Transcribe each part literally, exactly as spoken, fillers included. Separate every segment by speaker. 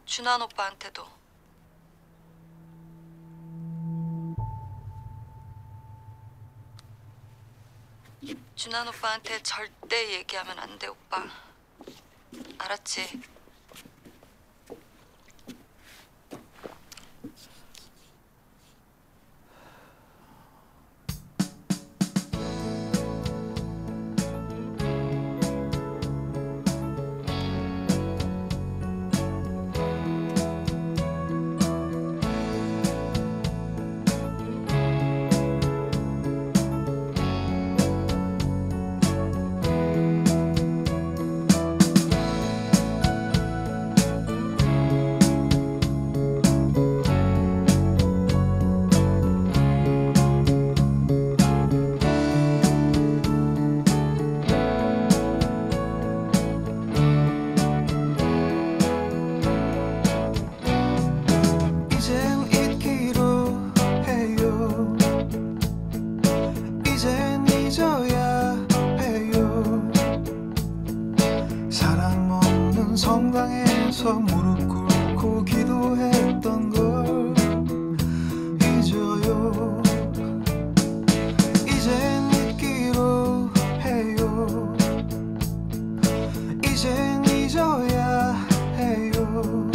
Speaker 1: 준환 오빠한테도. 준환 오빠한테 절대 얘기하면 안 돼, 오빠. 알았지?
Speaker 2: 성당에서 무릎 꿇고 기도했던 걸 잊어요. 이젠 잊기로 해요. 이젠 잊어야 해요.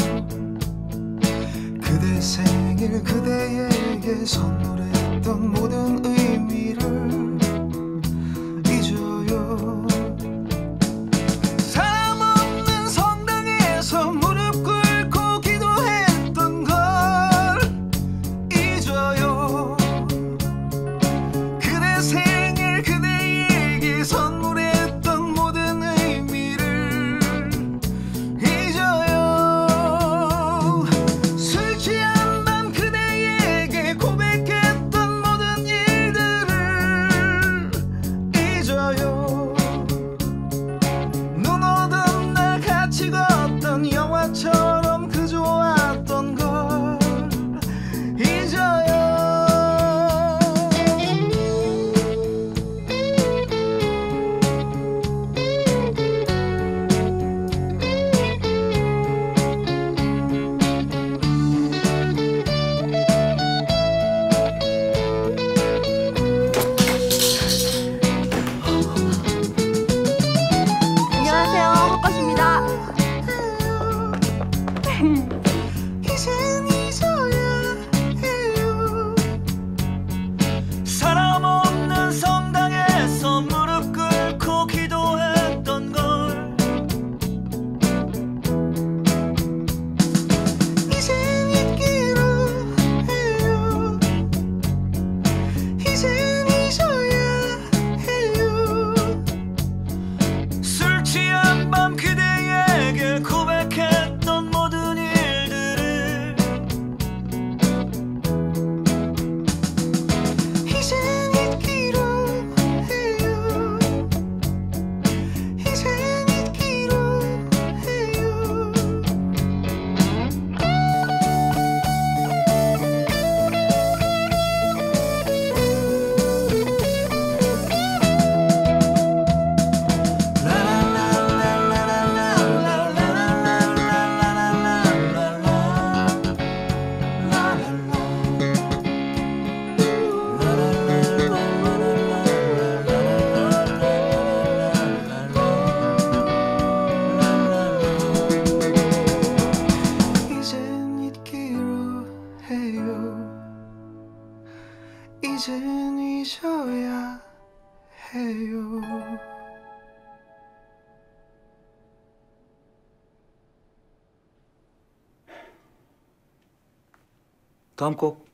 Speaker 2: 그대 생일 그대에게 선물했던 모든 의미를 잊어요. 무릎 꿇고 기도했던 걸 잊어요. 그대 생일 그대에게 선물했던 모든 의미를 잊어요. 술 취한 밤 그대에게 고백했던 모든 일들을 잊어요. 눈 오던 날 같이 걷던 영화처럼 그 좋았던 걸 잊어요.
Speaker 3: 안녕하세요, 헛것입니다.
Speaker 2: 이젠 잊어야 해요. 사람 없는 성당에서 무릎 꿇고 기도했던 걸 이젠 잊기로 해요. 이젠 잊어야 해요. 술 취한 밤 그대에게 고백했던 모든 일들을 이젠 잊기로 해요. 이젠 잊기로 해요. 이젠 잊기로 해요. 이젠 잊어야 해요.
Speaker 4: 다음 곡